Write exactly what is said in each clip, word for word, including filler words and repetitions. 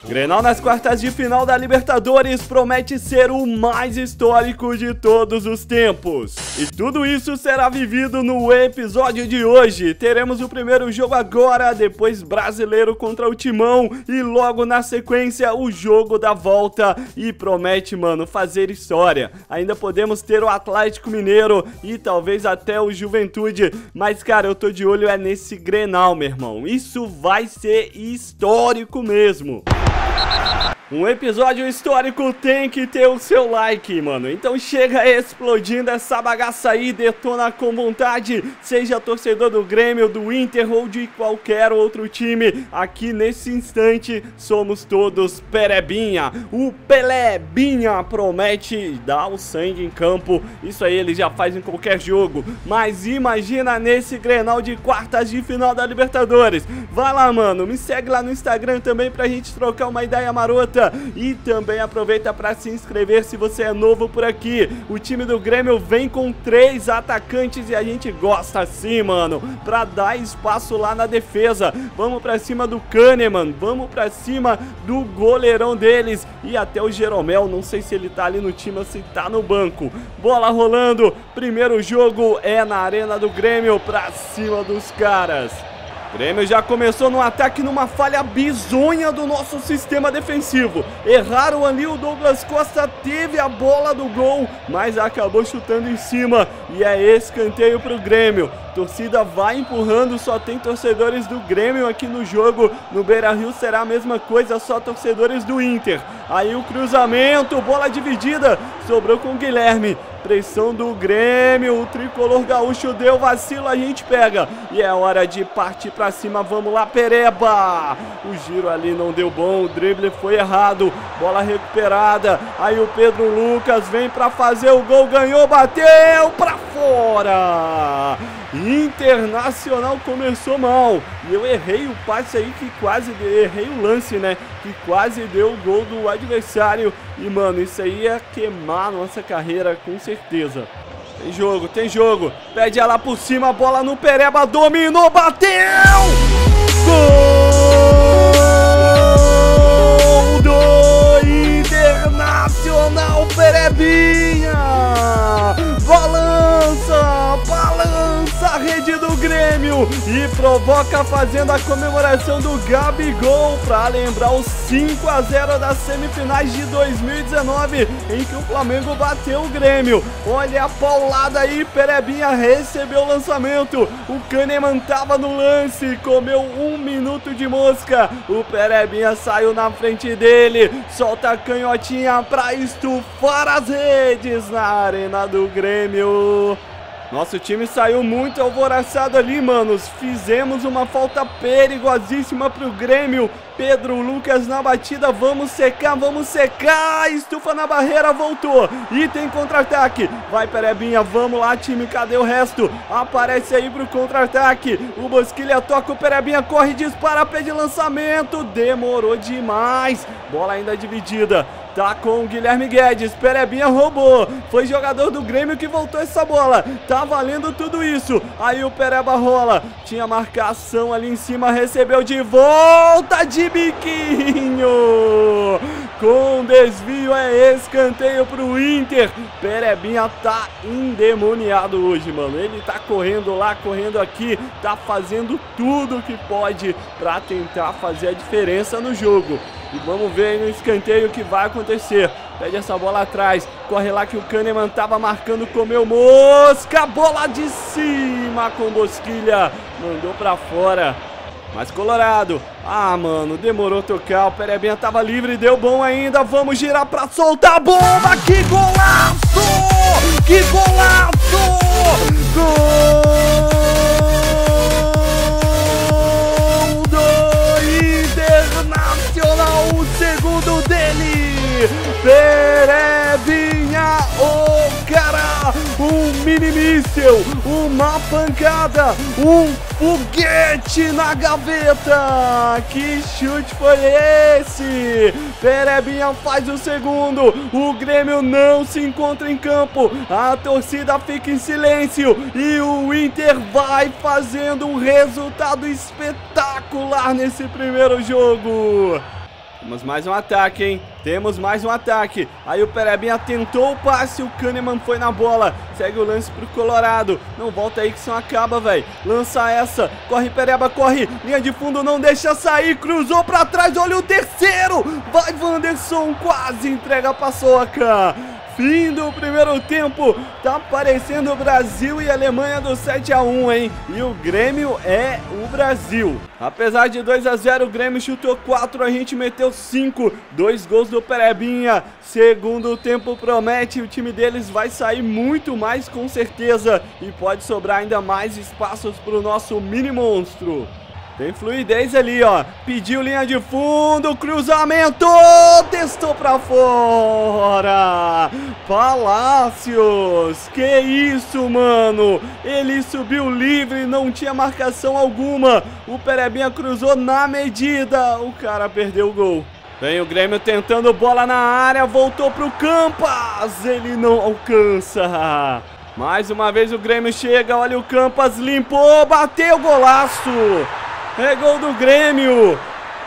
Grenal nas quartas de final da Libertadores promete ser o mais histórico de todos os tempos. E tudo isso será vivido no episódio de hoje. Teremos o primeiro jogo agora, depois Brasileiro contra o Timão e logo na sequência o jogo da volta. E promete, mano, fazer história. Ainda podemos ter o Atlético Mineiro e talvez até o Juventude. Mas, cara, eu tô de olho é nesse Grenal, meu irmão. Isso vai ser histórico mesmo. Um episódio histórico tem que ter o seu like, mano. Então chega explodindo essa bagaça aí, detona com vontade. Seja torcedor do Grêmio, do Inter ou de qualquer outro time. Aqui nesse instante somos todos Perebinha. O Pelebinha promete dar o sangue em campo. Isso aí ele já faz em qualquer jogo. Mas imagina nesse Grenal de quartas de final da Libertadores. Vai lá, mano. Me segue lá no Instagram também pra gente trocar uma ideia marota. E também aproveita para se inscrever se você é novo por aqui. O time do Grêmio vem com três atacantes e a gente gosta assim, mano, pra dar espaço lá na defesa. Vamos pra cima do Kahneman, vamos pra cima do goleirão deles e até o Jeromel, não sei se ele tá ali no time ou se tá no banco. Bola rolando, primeiro jogo é na arena do Grêmio, pra cima dos caras. O Grêmio já começou no ataque numa falha bizonha do nosso sistema defensivo. Erraram ali, o Douglas Costa teve a bola do gol, mas acabou chutando em cima e é escanteio pro Grêmio. Torcida vai empurrando, só tem torcedores do Grêmio aqui no jogo. No Beira-Rio será a mesma coisa, só torcedores do Inter. Aí o cruzamento, bola dividida, sobrou com o Guilherme. Pressão do Grêmio, o tricolor gaúcho deu vacilo, a gente pega. E é hora de partir pra cima, vamos lá, Pereba. O giro ali não deu bom, o drible foi errado. Bola recuperada, aí o Pedro Lucas vem pra fazer o gol, ganhou, bateu pra fora. Internacional começou mal. E eu errei o passe aí que quase... Errei o lance, né? Que quase deu o gol do adversário. E, mano, isso aí ia queimar nossa carreira com certeza. Tem jogo, tem jogo. Pede ela por cima, bola no Pereba, dominou, bateu! Gol do Internacional, Perebinha! Balança, balança a rede do Grêmio e provoca fazendo a comemoração do Gabigol para lembrar os cinco a zero das semifinais de dois mil e dezenove, em que o Flamengo bateu o Grêmio. Olha a paulada aí, Perebinha recebeu o lançamento, o Kahneman tava no lance, comeu um minuto de mosca, o Perebinha saiu na frente dele, solta a canhotinha para estufar as redes na arena do Grêmio. Nosso time saiu muito alvoroçado ali, manos. Fizemos uma falta perigosíssima pro Grêmio. Pedro Lucas na batida, vamos secar, vamos secar. Estufa na barreira, voltou. E tem contra-ataque. Vai, Perebinha, vamos lá, time, cadê o resto? Aparece aí pro contra-ataque. O Bosquilha toca, o Perebinha corre, dispara, pede lançamento. Demorou demais. Bola ainda dividida. Tá com o Guilherme Guedes, Perebinha roubou, foi jogador do Grêmio que voltou essa bola, tá valendo tudo isso, aí o Pereba rola, tinha marcação ali em cima, recebeu de volta de biquinho, com desvio é escanteio pro Inter. Perebinha tá endemoniado hoje, mano, ele tá correndo lá, correndo aqui, tá fazendo tudo que pode pra tentar fazer a diferença no jogo. E vamos ver aí no escanteio o que vai acontecer. Pede essa bola atrás. Corre lá que o Kahneman tava marcando, comeu mosca. Bola de cima com Bosquilha. Mandou pra fora. Mas Colorado. Ah, mano, demorou tocar. O Perebinha tava livre e deu bom ainda. Vamos girar pra soltar a bomba. Que golaço! Que golaço! Gol! O segundo dele, Perebinha, o cara, um mini míssil, uma pancada, um foguete na gaveta. Que chute foi esse? Perebinha faz o segundo, o Grêmio não se encontra em campo, a torcida fica em silêncio e o Inter vai fazendo um resultado espetacular nesse primeiro jogo. Temos mais um ataque, hein? Temos mais um ataque. Aí o Perebinha tentou o passe, o Kahneman foi na bola. Segue o lance pro Colorado. Não volta aí que senão acaba, velho. Lança essa. Corre, Pereba, corre. Linha de fundo, não deixa sair. Cruzou pra trás, olha o terceiro. Vai, Wanderson, quase entrega a paçoca. Fim do primeiro tempo, tá aparecendo Brasil e Alemanha do sete a um, hein? E o Grêmio é o Brasil. Apesar de dois a zero, o Grêmio chutou quatro, a gente meteu cinco. Dois gols do Perebinha. Segundo tempo promete, o time deles vai sair muito mais com certeza. E pode sobrar ainda mais espaços pro nosso mini monstro. Tem fluidez ali, ó. Pediu linha de fundo, cruzamento, testou pra fora. Palácios, que isso, mano. Ele subiu livre, não tinha marcação alguma. O Perebinha cruzou na medida. O cara perdeu o gol. Vem o Grêmio tentando bola na área, voltou pro Campas. Ele não alcança. Mais uma vez o Grêmio chega, olha o Campas, limpou, bateu, golaço. É gol do Grêmio.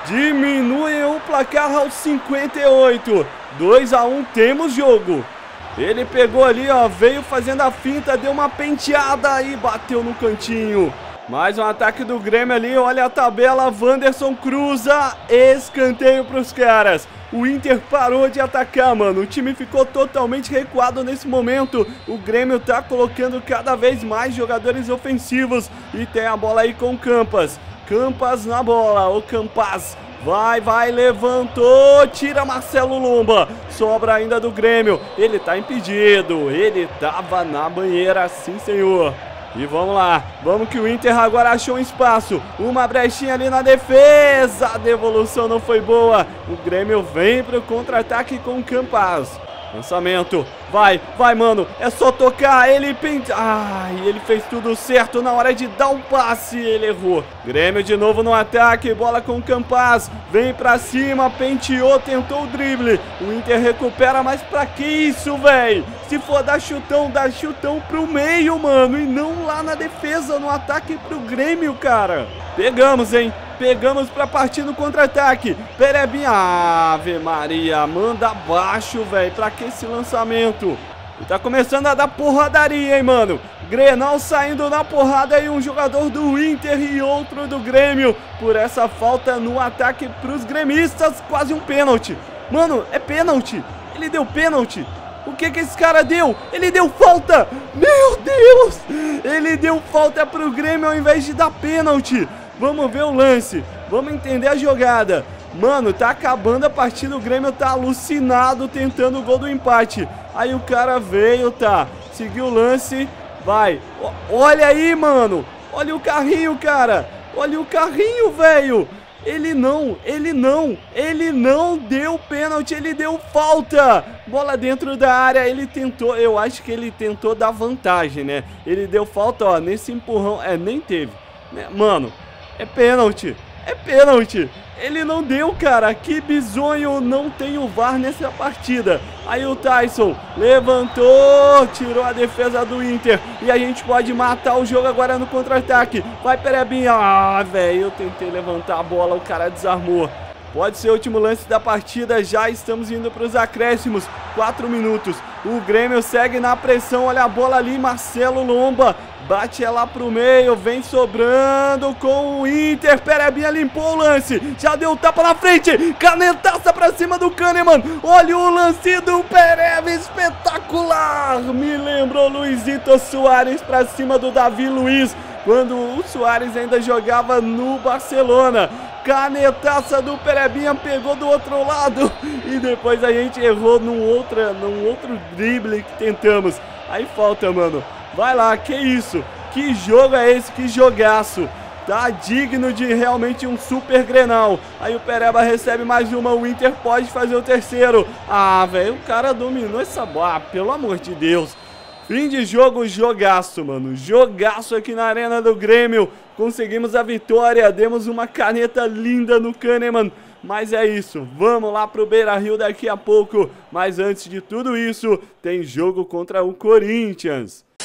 Diminui o placar aos cinquenta e oito. dois a um, temos jogo. Ele pegou ali, ó, veio fazendo a finta, deu uma penteada e bateu no cantinho. Mais um ataque do Grêmio ali, olha a tabela, Wanderson cruza, escanteio pros caras. O Inter parou de atacar, mano, o time ficou totalmente recuado nesse momento. O Grêmio tá colocando cada vez mais jogadores ofensivos e tem a bola aí com o Campas. Campas na bola, o Campas, vai, vai, levantou, tira Marcelo Lomba, sobra ainda do Grêmio, ele tá impedido, ele tava na banheira, sim senhor. E vamos lá, vamos que o Inter agora achou um espaço, uma brechinha ali na defesa, a devolução não foi boa, o Grêmio vem pro contra-ataque com o Campas. Lançamento, vai, vai, mano, é só tocar, ele pente... Ai, ele fez tudo certo na hora de dar um passe, ele errou. Grêmio de novo no ataque, bola com o Campas, vem pra cima, penteou, tentou o drible. O Inter recupera, mas pra que isso, velho? Se for dar chutão, dá chutão pro meio, mano, e não lá na defesa, no ataque pro Grêmio, cara. Pegamos, hein? Pegamos pra partir no contra-ataque. Perebinha, Ave Maria, manda abaixo, velho. Pra que esse lançamento? E tá começando a dar porradaria, hein, mano. Grenal saindo na porrada e um jogador do Inter e outro do Grêmio. Por essa falta no ataque pros gremistas, quase um pênalti. Mano, é pênalti. Ele deu pênalti. O que que esse cara deu? Ele deu falta. Meu Deus. Ele deu falta pro Grêmio ao invés de dar pênalti. Vamos ver o lance, vamos entender a jogada. Mano, tá acabando a partida, o Grêmio tá alucinado tentando o gol do empate. Aí o cara veio, tá, seguiu o lance, vai. O, olha aí, mano, olha o carrinho, cara. Olha o carrinho, velho. Ele não, ele não, ele não deu pênalti, ele deu falta. Bola dentro da área, ele tentou, eu acho que ele tentou dar vantagem, né? Ele deu falta, ó, nesse empurrão, é, nem teve, né? Mano... É pênalti, é pênalti. Ele não deu, cara. Que bizonho, não tem o V A R nessa partida. Aí o Tyson levantou, tirou a defesa do Inter. E a gente pode matar o jogo agora no contra-ataque. Vai, Perebinha. Ah, velho, eu tentei levantar a bola, o cara desarmou. Pode ser o último lance da partida, já estamos indo para os acréscimos, quatro minutos, o Grêmio segue na pressão, olha a bola ali, Marcelo Lomba, bate ela pro meio, vem sobrando com o Inter, Perebinha limpou o lance, já deu tapa na frente, canetaça pra cima do Kahneman, olha o lance do Pereba, espetacular, me lembrou Luizito Soares pra cima do Davi Luiz, quando o Soares ainda jogava no Barcelona. Canetaça do Perebinha, pegou do outro lado e depois a gente errou num, outra, num outro drible que tentamos. Aí falta, mano. Vai lá, que isso? Que jogo é esse? Que jogaço. Tá digno de realmente um super Grenal. Aí o Pereba recebe mais uma, o Inter pode fazer o terceiro. Ah, velho, o cara dominou essa bola, ah, pelo amor de Deus. Fim de jogo, jogaço, mano. Jogaço aqui na Arena do Grêmio. Conseguimos a vitória. Demos uma caneta linda no Kahneman. Mas é isso. Vamos lá pro Beira-Rio daqui a pouco. Mas antes de tudo isso, tem jogo contra o Corinthians.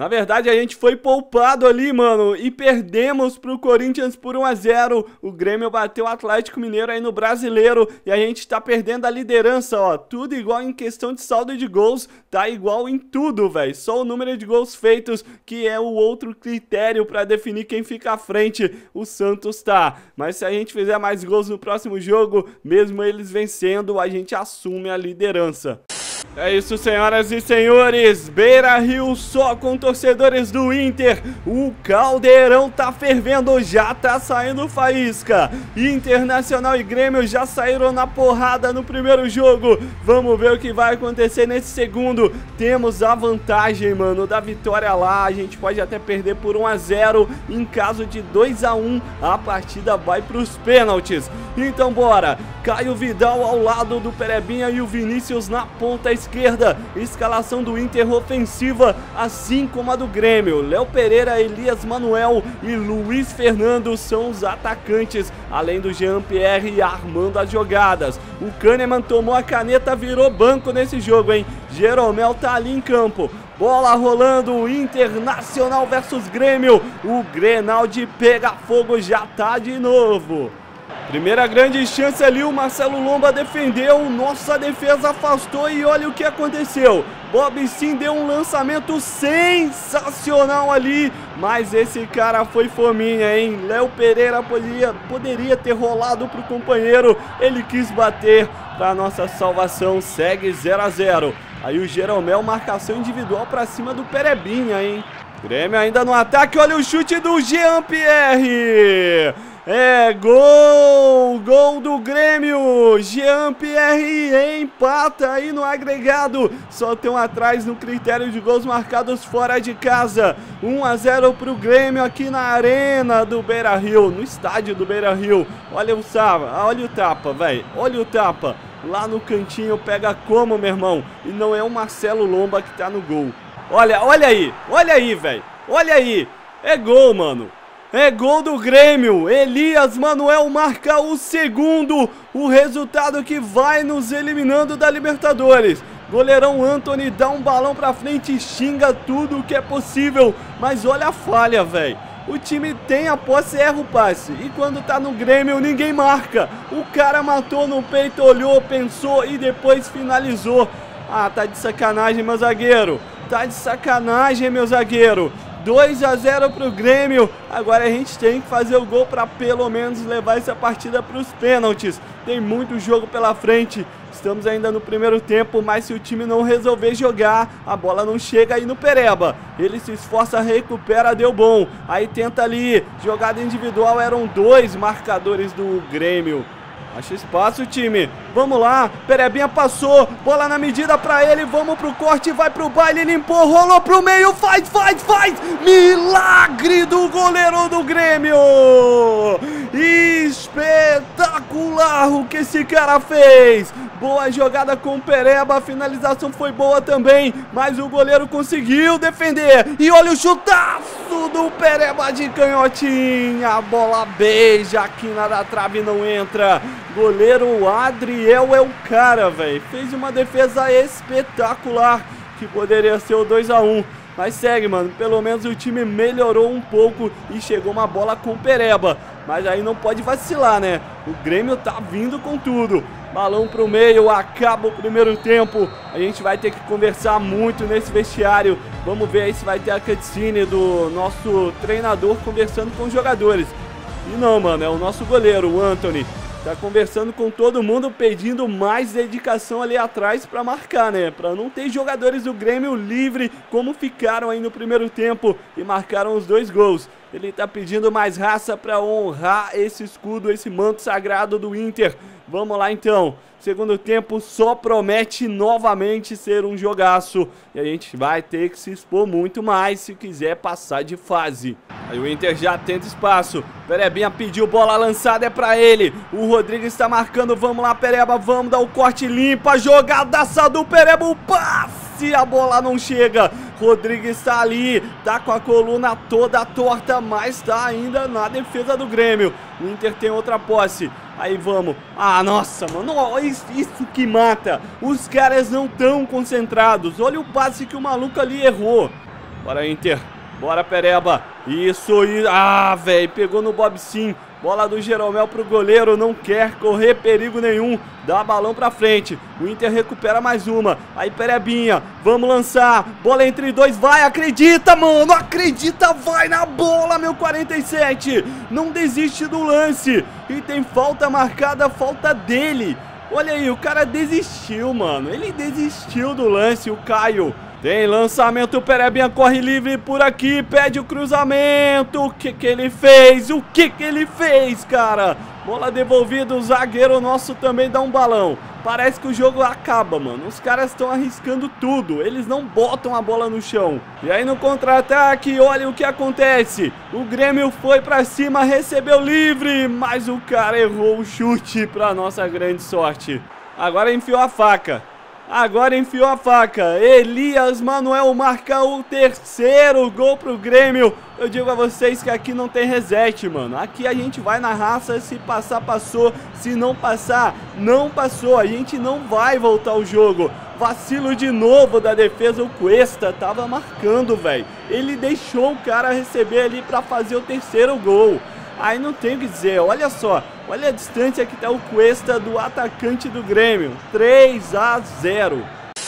Na verdade, a gente foi poupado ali, mano, e perdemos pro Corinthians por um a zero. O Grêmio bateu o Atlético Mineiro aí no Brasileiro e a gente tá perdendo a liderança, ó. Tudo igual em questão de saldo de gols, tá igual em tudo, velho. Só o número de gols feitos que é o outro critério pra definir quem fica à frente. O Santos tá. Mas se a gente fizer mais gols no próximo jogo, mesmo eles vencendo, a gente assume a liderança. É isso, senhoras e senhores, Beira-Rio só com torcedores do Inter, o caldeirão tá fervendo, já tá saindo faísca, Internacional e Grêmio já saíram na porrada no primeiro jogo, vamos ver o que vai acontecer nesse segundo, temos a vantagem, mano, da vitória lá, a gente pode até perder por um a zero, em caso de dois a um, a partida vai pros pênaltis, então bora, Caio Vidal ao lado do Perebinha e o Vinícius na ponta esquerda, escalação do Inter ofensiva, assim como a do Grêmio. Léo Pereira, Elias Manuel e Luiz Fernando são os atacantes, além do Jean-Pierre armando as jogadas. O Kahneman tomou a caneta, virou banco nesse jogo, hein? Jeromel tá ali em campo. Bola rolando, Internacional versus Grêmio. O Grenal de pega fogo já tá de novo. Primeira grande chance ali, o Marcelo Lomba defendeu, nossa defesa afastou e olha o que aconteceu. Bob Sim deu um lançamento sensacional ali, mas esse cara foi fominha, hein? Léo Pereira poderia, poderia ter rolado pro companheiro, ele quis bater pra nossa salvação, segue zero a zero. Aí o Jeromel, marcação individual pra cima do Perebinha, hein? Grêmio ainda no ataque, olha o chute do Jean-Pierre! É gol, gol do Grêmio, Jean-Pierre empata aí no agregado, só tem um atrás no critério de gols marcados fora de casa, um a zero pro Grêmio aqui na arena do Beira-Rio, no estádio do Beira-Rio, olha o tapa, olha o tapa, velho, olha o tapa, lá no cantinho pega como, meu irmão, e não é o Marcelo Lomba que tá no gol, olha, olha aí, olha aí, velho, olha aí, é gol, mano. É gol do Grêmio, Elias Manuel marca o segundo, o resultado que vai nos eliminando da Libertadores. Goleirão Antony dá um balão pra frente e xinga tudo que é possível, mas olha a falha, velho. O time tem a posse e erra o passe, e quando tá no Grêmio ninguém marca. O cara matou no peito, olhou, pensou e depois finalizou. Ah, tá de sacanagem, meu zagueiro, tá de sacanagem, meu zagueiro. dois a zero pro Grêmio, agora a gente tem que fazer o gol para pelo menos levar essa partida para os pênaltis. Tem muito jogo pela frente, estamos ainda no primeiro tempo, mas se o time não resolver jogar, a bola não chega aí no Pereba. Ele se esforça, recupera, deu bom, aí tenta ali, jogada individual, eram dois marcadores do Grêmio. Acha espaço, time. Vamos lá. Perebinha passou. Bola na medida pra ele. Vamos pro corte. Vai pro baile. Limpou. Rolou pro meio. Faz, faz, faz. Milagre do goleiro do Grêmio. Espetacular o que esse cara fez. Boa jogada com o Pereba. A finalização foi boa também. Mas o goleiro conseguiu defender. E olha o chutaço do Pereba de canhotinha. A bola beija. A quina da trave não entra. Goleiro Adriel é o cara, velho. Fez uma defesa espetacular, que poderia ser o dois a um. Mas segue, mano. Pelo menos o time melhorou um pouco e chegou uma bola com o Pereba. Mas aí não pode vacilar, né? O Grêmio tá vindo com tudo. Balão pro meio, acaba o primeiro tempo. A gente vai ter que conversar muito nesse vestiário. Vamos ver aí se vai ter a cutscene do nosso treinador conversando com os jogadores. E não, mano, é o nosso goleiro, o Antony. Tá conversando com todo mundo, pedindo mais dedicação ali atrás pra marcar, né? Pra não ter jogadores do Grêmio livre, como ficaram aí no primeiro tempo e marcaram os dois gols. Ele tá pedindo mais raça pra honrar esse escudo, esse manto sagrado do Inter. Vamos lá então. Segundo tempo só promete novamente ser um jogaço. E a gente vai ter que se expor muito mais se quiser passar de fase. Aí o Inter já tenta espaço. Perebinha pediu bola lançada, é pra ele. O Rodrigues está marcando. Vamos lá, Pereba, vamos dar o corte limpa. Jogadaça do Pereba, o passe. A bola não chega. Rodrigues está ali, tá com a coluna toda torta, mas tá ainda na defesa do Grêmio. O Inter tem outra posse. Aí vamos. Ah, nossa, mano, isso, isso que mata. Os caras não tão concentrados. Olha o passe que o maluco ali errou. Bora, Inter. Bora, Pereba. Isso, isso. Ah, velho. Pegou no Bob sim. Bola do Jeromel pro goleiro. Não quer correr perigo nenhum. Dá balão pra frente. O Inter recupera mais uma. Aí, Perebinha. Vamos lançar. Bola entre dois. Vai. Acredita, mano. Acredita. Vai na bola, meu quarenta e sete. Não desiste do lance. E tem falta marcada. Falta dele. Olha aí. O cara desistiu, mano. Ele desistiu do lance. O Caio. Tem lançamento, o Perebinha corre livre por aqui, pede o cruzamento. O que que ele fez? O que que ele fez, cara? Bola devolvida, o zagueiro nosso também dá um balão. Parece que o jogo acaba, mano. Os caras estão arriscando tudo, eles não botam a bola no chão. E aí no contra-ataque, olha o que acontece. O Grêmio foi pra cima, recebeu livre, mas o cara errou o chute, pra nossa grande sorte. Agora enfiou a faca. Agora enfiou a faca. Elias Manuel marca o terceiro gol pro Grêmio. Eu digo a vocês que aqui não tem reset, mano. Aqui a gente vai na raça. Se passar, passou. Se não passar, não passou. A gente não vai voltar o jogo. Vacilo de novo da defesa. O Cuesta tava marcando, velho. Ele deixou o cara receber ali pra fazer o terceiro gol. Aí não tem o que dizer, olha só, olha a distância que tá o Cuesta do atacante do Grêmio, três a zero.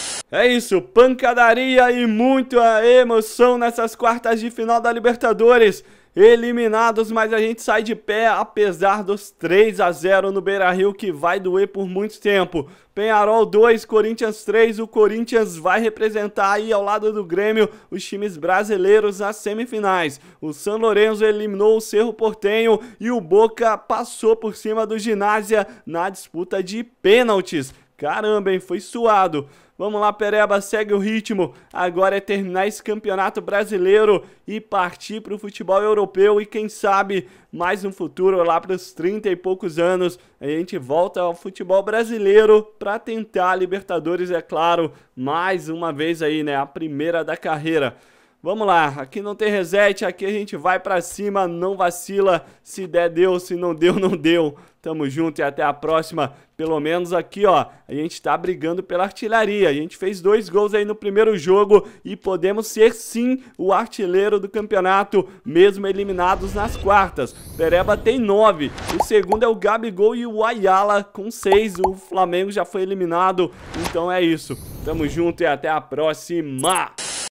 É isso, pancadaria e muita emoção nessas quartas de final da Libertadores. Eliminados, mas a gente sai de pé apesar dos três a zero no Beira-Rio, que vai doer por muito tempo. Peñarol dois, Corinthians três, o Corinthians vai representar aí ao lado do Grêmio os times brasileiros nas semifinais. O São Lourenço eliminou o Cerro Porteño e o Boca passou por cima do Ginásia na disputa de pênaltis. Caramba, hein? Foi suado. Vamos lá, Pereba, segue o ritmo. Agora é terminar esse campeonato brasileiro e partir para o futebol europeu. E quem sabe, mais no futuro, lá para os trinta e poucos anos, a gente volta ao futebol brasileiro para tentar a Libertadores, é claro, mais uma vez aí, né? A primeira da carreira. Vamos lá, aqui não tem reset, aqui a gente vai pra cima, não vacila, se der deu, se não deu, não deu. Tamo junto e até a próxima. Pelo menos aqui, ó, a gente tá brigando pela artilharia. A gente fez dois gols aí no primeiro jogo e podemos ser sim o artilheiro do campeonato, mesmo eliminados nas quartas. Pereba tem nove, o segundo é o Gabigol e o Ayala com seis. O Flamengo já foi eliminado, então é isso. Tamo junto e até a próxima.